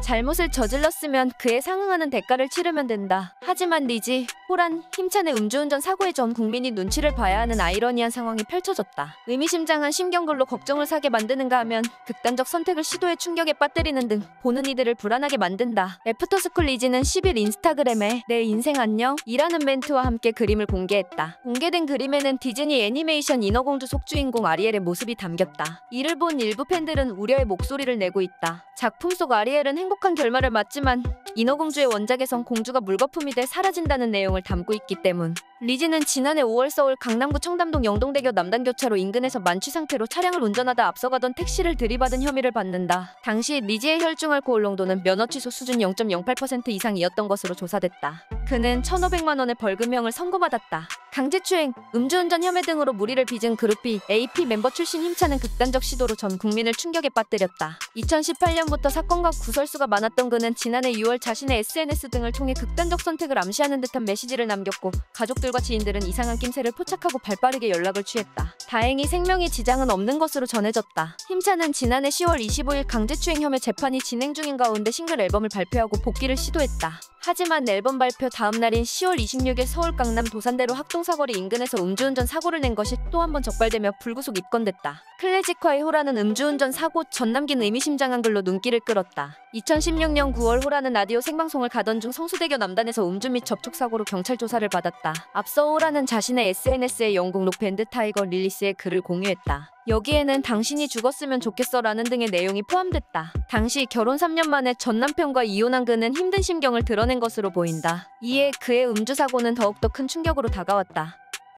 잘못을 저질렀으면 그에 상응하는 대가를 치르면 된다. 하지만 리지, 호란, 힘찬의 음주운전 사고에 전 국민이 눈치를 봐야 하는 아이러니한 상황이 펼쳐졌다. 의미심장한 심경글로 걱정을 사게 만드는가 하면 극단적 선택을 시도해 충격에 빠뜨리는 등 보는 이들을 불안하게 만든다. 애프터스쿨 리지는 10일 인스타그램에 내 인생 안녕? 이라는 멘트와 함께 그림을 공개했다. 공개된 그림에는 디즈니 애니메이션 인어공주 속주인공 아리엘의 모습이 담겼다. 이를 본 일부 팬들은 우려의 목소리를 내고 있다. 작품 속 아리엘은 행복한 결말을 맞지만 인어공주의 원작에선 공주가 물거품이 돼 사라진다는 내용을 담고 있기 때문. 리지는 지난해 5월 서울 강남구 청담동 영동대교 남단교차로 인근에서 만취 상태로 차량을 운전하다 앞서가던 택시를 들이받은 혐의를 받는다. 당시 리지의 혈중 알코올 농도는 면허 취소 수준 0.08% 이상이었던 것으로 조사됐다. 그는 1,500만 원의 벌금형을 선고받았다. 강제추행, 음주운전 혐의 등으로 무리를 빚은 그룹 B, AP 멤버 출신 힘차는 극단적 시도로 전 국민을 충격에 빠뜨렸다. 2018년부터 사건과 구설수가 많았던 그는 지난해 6월 자신의 SNS 등을 통해 극단적 선택을 암시하는 듯한 메시지를 남겼고 가족들과 지인들은 이상한 낌새를 포착하고 발빠르게 연락을 취했다. 다행히 생명에 지장은 없는 것으로 전해졌다. 힘차는 지난해 10월 25일 강제추행 혐의 재판이 진행 중인 가운데 싱글 앨범을 발표하고 복귀를 시도했다. 하지만 앨범 발표 다음 날인 10월 26일 서울 강남 도산대로 학동사거리 인근에서 음주운전 사고를 낸 것이 또 한 번 적발되며 불구속 입건됐다. 클래식화의 호라는 음주운전 사고 전 남긴 의미심장한 글로 눈길을 끌었다. 2016년 9월 호라는 라디오 생방송을 가던 중 성수대교 남단에서 음주 및 접촉사고로 경찰 조사를 받았다. 앞서 호라는 자신의 SNS에 영국 록밴드 타이거 릴리스의 글을 공유했다. 여기에는 당신이 죽었으면 좋겠어 라는 등의 내용이 포함됐다. 당시 결혼 3년 만에 전 남편과 이혼한 그는 힘든 심경을 드러낸 것으로 보인다. 이에 그의 음주 사고는 더욱더 큰 충격으로 다가왔다.